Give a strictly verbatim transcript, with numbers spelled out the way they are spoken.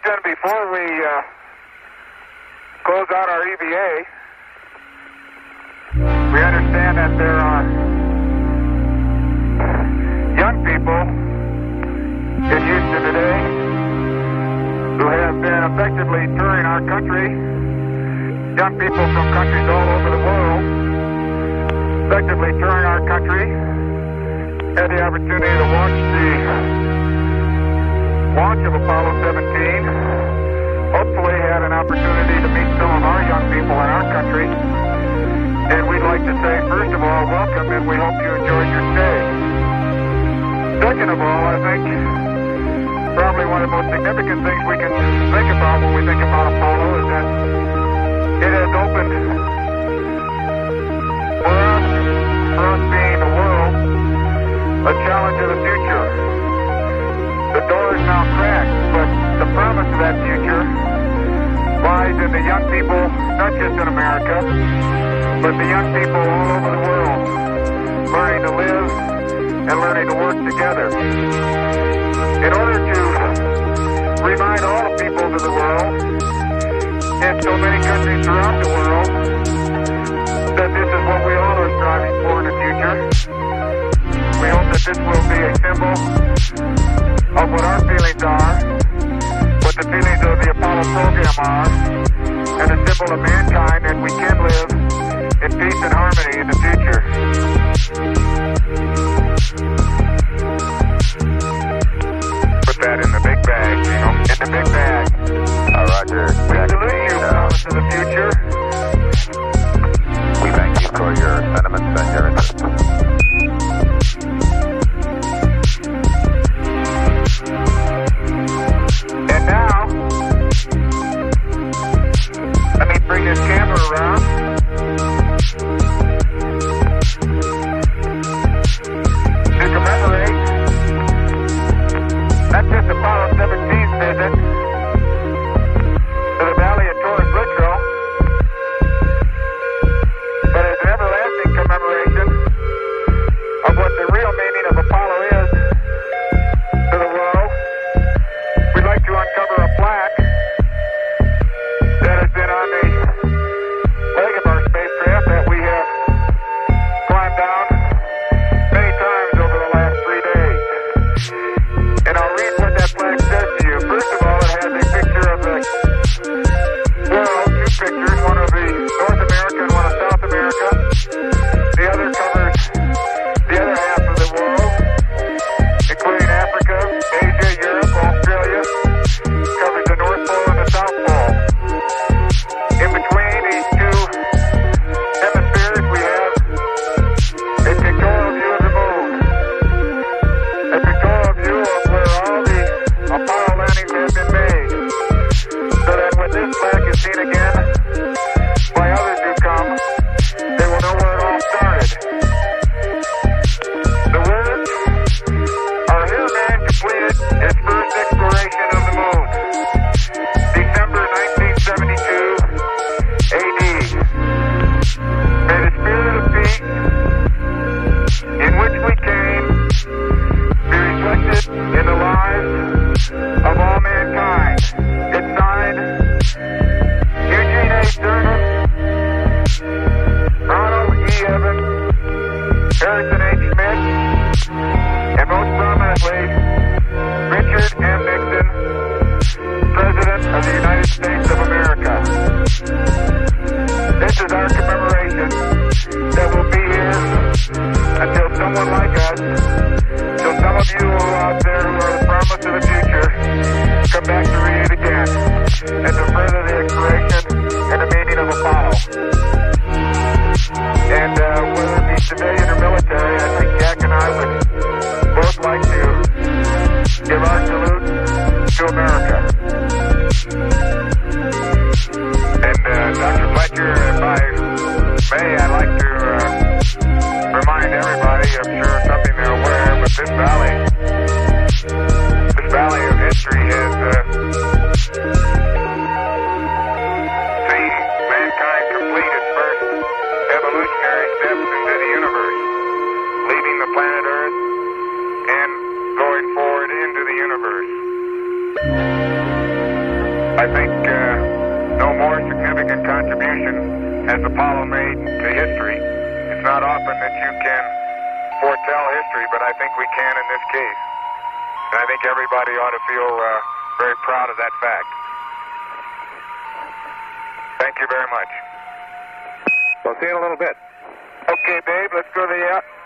question before we uh, close out our E V A. We understand that there are young people in Houston today who have been effectively touring our country. Young people from countries all over the world effectively touring our country. Had the opportunity to watch the launch of Apollo seventeen. Hopefully had an opportunity to meet some of our young people in our country. And we'd like to say, first of all, welcome, and we hope you enjoyed your stay. Second of all, I think probably one of the most significant things we can think about when we think about Apollo is that it has opened for us, for us being the world, a challenge of the future. The door is now cracked, but the promise of that future lies in the young people, not just in America, but the young people all over the world, learning to live and learning to work together. In order to remind all the peoples of the world, in so many countries throughout the world, that this is what we all are striving for in the future. We hope that this will be a symbol of what our feelings are, what the feelings of the Apollo program are, and a symbol of mankind that we can live in peace and harmony in the future. Put that in the big bag, you know, in the big bag. Uh, Roger. We salute you, promise of the future. We thank you for your sentiments and your interest. And now, let me bring this camera around. To commemorate not just Apollo seventeen's visit to the Valley of Torres Littrow, but as an everlasting commemoration of what the real meaning of Apollo is to the world, we'd like to uncover a plaque that has been on the leg of our spacecraft that we have climbed down many times over the last three days. And I'll read what that plaque says to you. First of all, it has a picture of the world, two pictures, one of the North America and one of South America. The other covers the other half of the world, including Africa, Asia, Europe, Australia. Covers the North Pole and the South Pole. In between these two hemispheres, we have a pictorial view of the moon. A pictorial view of where all the Apollo landings have been made. So that when this plaque is seen again by others who come, they will know where it all started. The words are, "Here man completed his first exploration of the moon. December nineteen seventy-two A D May the spirit of peace in which we came be reflected in the lives of all mankind." It's signed Eugene A. Cernan, Ronald E. Evans, Harrison H. Schmitt, and most prominently, Richard M. Nixon, President of the United States of America. This is our commemoration that will be here until someone like us, till some of you who are out there who are the promise of the future, come back to read it again and to further the exploration and the meaning of Apollo. And uh, whether it be civilian or military, I think Jack and I would both like to give our salute to America. And uh, Doctor Fletcher, if I may, I'd like to uh, remind everybody, I'm sure something they're aware, but this valley, this valley of history has uh, seen mankind complete its first evolutionary steps into the universe, leaving the planet Earth and going forward into the universe. I think uh, no more significant contribution has Apollo made to history. It's not often that you can foretell history, but I think we can in this case. And I think everybody ought to feel uh, very proud of that fact. Thank you very much. We'll see you in a little bit. Okay, Dave, let's go to the... Uh